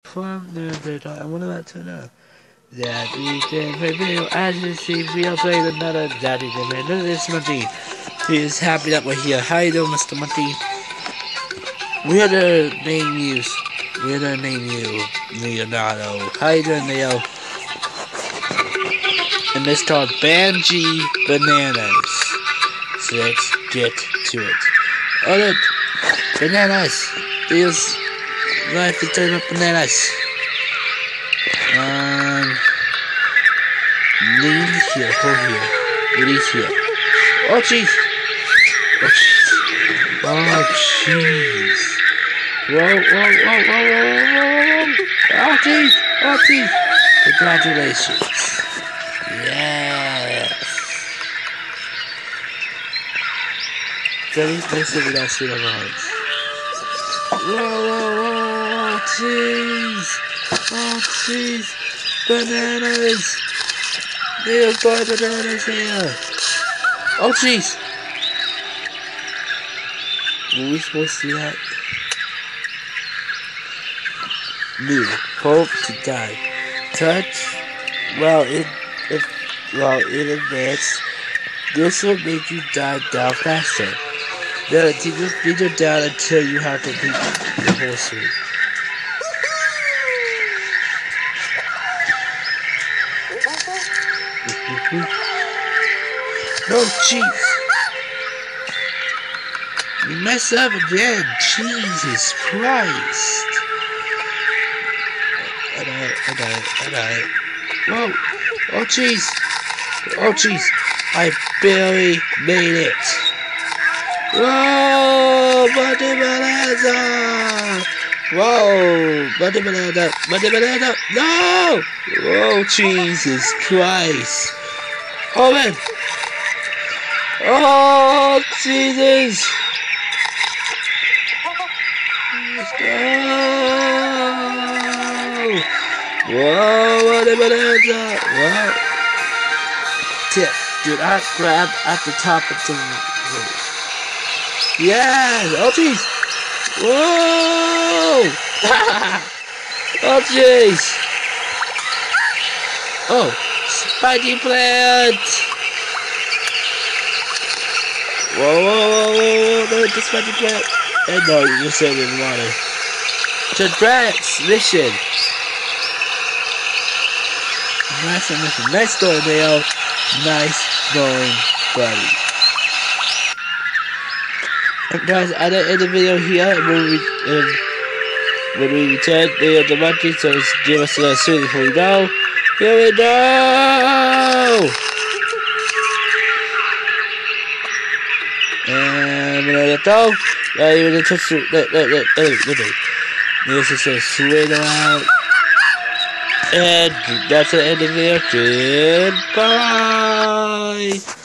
from the and what about to know that we can review as you see we are playing another Daddy Demand. This is Monty. He is happy that we're here. How you doing, Mr. Monty? We're the name you Leonardo. How you doing, Leo? And it's called Banji Bananas. So let's get to it. Oh look! Bananas! Leo's life is turning up bananas. Lean here, hold here. Release here. Oh jeez! Oh jeez! Oh jeez! Whoa! Oh jeez! Oh jeez! Congratulations! Yes! Daddy's missing the last few lines. Whoa! Jeez! Oh jeez! Bananas! There's got bananas here! Oh jeez! Were we supposed to do that? New. Hope to die. Touch. Well, in advance, this will make you dive down faster. Now, you just beat it down until you have to beat the whole suite. Oh, jeez. You messed up again. Jesus Christ. I got it. Whoa. Oh, jeez. Oh, jeez. I barely made it. Whoa. Monty Banana. Whoa. Monty Banana. No. Oh, Jesus Christ. Oh, man. Oh, Jesus. Let's go. Whoa, Monty Banana. Whoa. Tip. Do not grab at the top of the roof. Yes. Oh, jeez. Whoa. Oh, jeez. Oh, spiky plant. Whoa, no, the spiky plant. And no, you just said in water. Congrats, mission. Nice mission. Nice going, Leo. Nice going, buddy. And guys, I didn't end the video here. When we return, Leo the monkey, so give us a little soon before we go. Here we go! And when I let go, you're gonna touch the this is a swing around. And that's the end of the video. Goodbye!